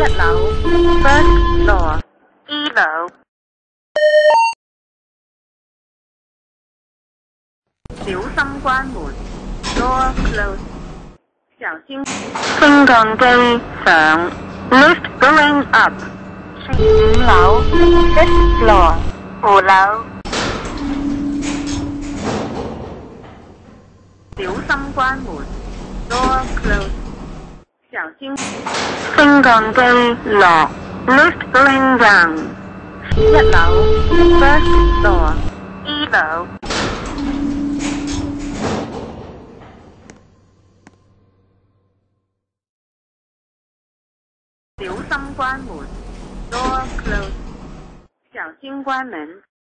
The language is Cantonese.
樓 first floor 一樓。小心關門 door close。小心升降機上 lift going up。5樓 fifth floor 5樓。小心關門 door close。小心升降機落 lift going down。1樓 first floor 一樓。小心關門 door close。小心關門